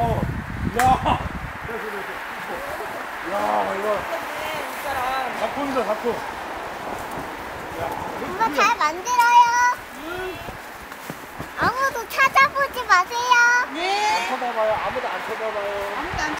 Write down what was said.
야. 야, 이거. 작품이다, 작품. 엄마 잘 만들어요. 아무도 찾아보지 마세요. 안 쳐다봐요. 아무도 안 쳐다봐요. 아무도 안